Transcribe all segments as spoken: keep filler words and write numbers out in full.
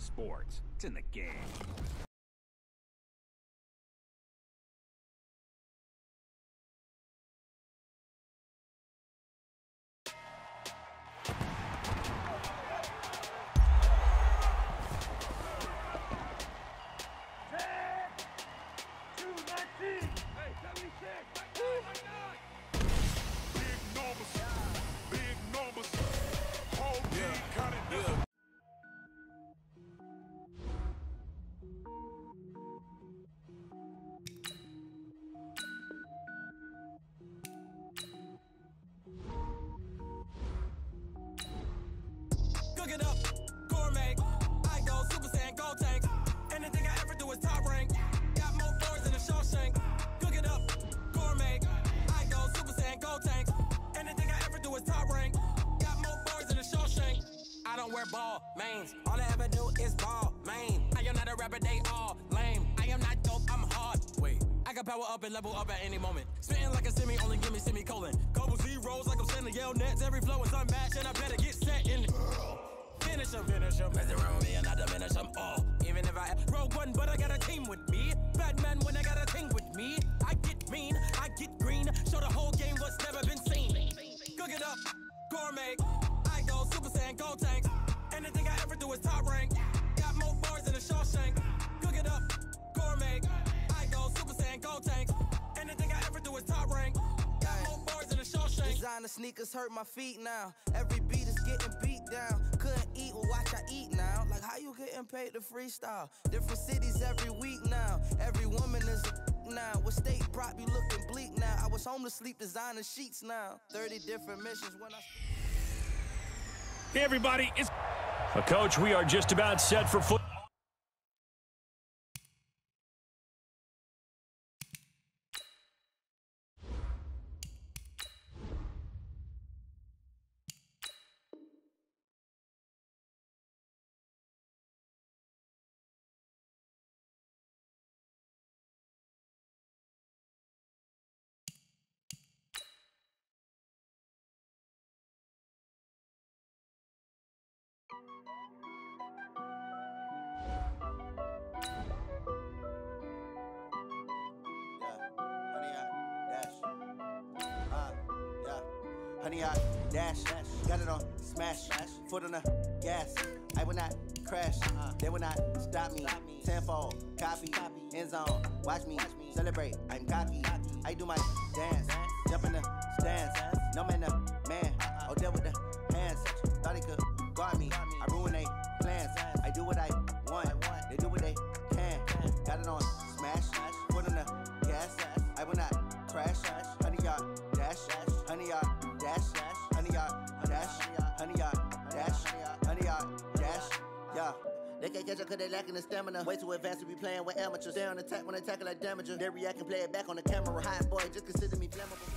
sports. It's in the game. Cook it up, gourmet. I go Super Saiyan, gold tank. Anything I ever do is top rank. Got more floors than a Shawshank. Cook it up, gourmet. I go Super Saiyan, gold tank. Anything I ever do is top rank. Got more floors than a Shawshank. I don't wear ball mains. All I ever do is ball main. I am not a rapper, they all lame. I am not dope, I'm hard. Wait, I can power up and level up at any moment. Spitting like a semi, only give me semicolon. Couple zeros like I'm sending yell nets. Every flow is unmatched and I better get set in. Finish them, finish them. Mess around with me and I diminish them all. Even if I rogue one, but I got a team with me. Batman when I got a team with me. I get mean, I get green. Show the whole game what's never been seen. Cook it up, gourmet. I go Super Saiyan, gold tank. Anything I ever do is top rank. Got more bars than a Shawshank. Cook it up, gourmet. I go Super Saiyan, gold tank. Anything I ever do is top rank. Got more bars than a Shawshank. Designer sneakers hurt my feet now. Every beat is getting beat down. Couldn't eat, well watch I eat now. Like how you getting paid to freestyle? Different cities every week now. Every woman is a now. What state prop you looking bleak now? I was home to sleep designer sheets now. thirty different missions when I... Hey everybody, it's... Well, Coach, we are just about set for football. Honey, I dash, got it on smash, foot on the gas. I will not crash, they will not stop me. Tenfold, copy, end zone, watch me celebrate. I'm cocky, I do my dance, jump in the stands. No man, the man, oh, there with the hands. Thought he could guard me, I ruin they plans. I do what I want, they do what they can. Got it on smash, foot on the gas. I will not crash, honey, y'all dash, honey, y'all. Dash, honey yard, dash, honey yard, dash, honey yard, dash, yeah. They can't catch up cause they lacking the stamina. Way too advanced to be playing with amateurs. Stay on attack when they tackle like damager. They react and play it back on the camera. Hot boy, just consider me flammable.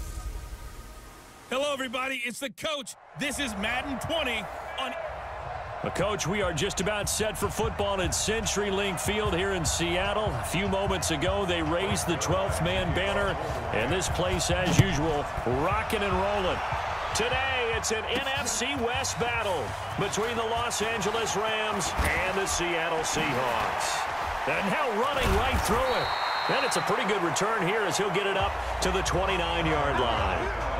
Hello everybody, it's the Coach. This is Madden twenty on... Well, Coach, we are just about set for football at CenturyLink Field here in Seattle. A few moments ago, they raised the twelfth man banner, and this place, as usual, rocking and rolling. Today, it's an N F C West battle between the Los Angeles Rams and the Seattle Seahawks. And now running right through it. And it's a pretty good return here as he'll get it up to the twenty-nine yard line.